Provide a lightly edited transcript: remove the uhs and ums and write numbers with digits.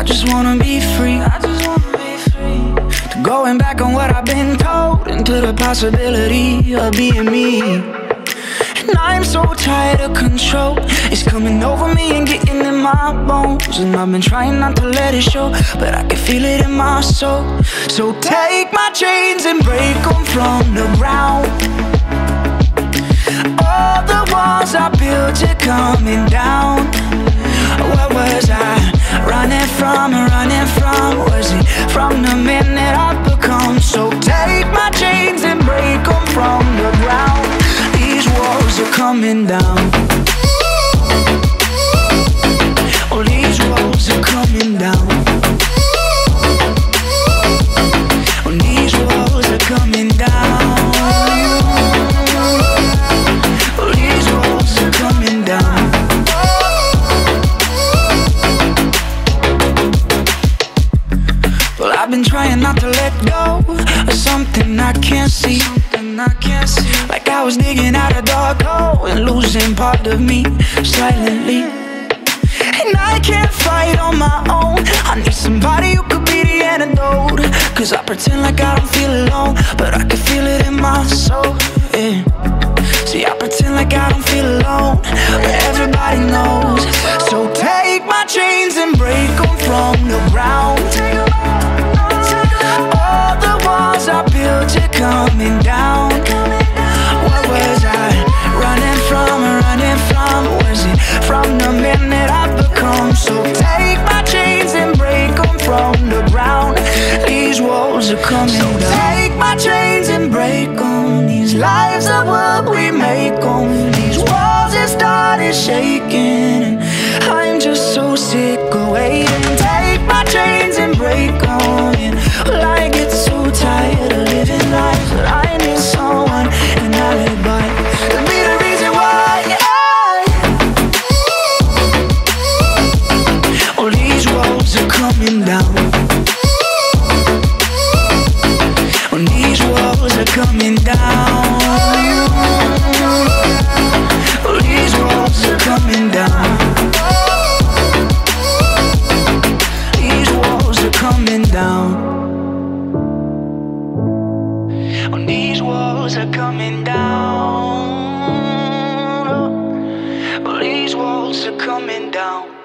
just wanna be free. To going back on what I've been told, into the possibility of being me. And I'm so tired of control. It's coming over me and getting in my bones. And I've been trying not to let it show, but I can feel it in my soul. So take my chains and break them from the ground. All the walls I built are coming down. What was I running from? Was it from the man that I've become? So take my chains and break them from the ground. These walls are coming down. Oh, these walls are coming down. Oh, these walls are coming down. Oh, these walls are coming down. Well, I've been trying not to let go of something I can't see. Like I was digging out a dark hole and losing part of me silently. And I can't fight on my own. I need somebody who could be the antidote. Cause I pretend like I don't feel alone, but I can feel it in my soul, yeah. See, I pretend like I don't feel alone, but everybody knows. So take my chains and break them from the ground. All the walls I built are coming down. What was I running from? Was it from the man that I've become? So take my chains and break them from the ground. These walls are coming down. So take my chains and break them. These lives are what we make them. These walls have started shaking, and I'm just so sick of waiting. Take my chains and break them. Well, I get so tired of living life, but I need someone and I live by to be the reason why. Oh, these walls are coming down. Oh, these walls are coming down. Oh, these walls are coming down. These walls are coming down. Oh, these walls are coming down. Oh, these walls are coming down.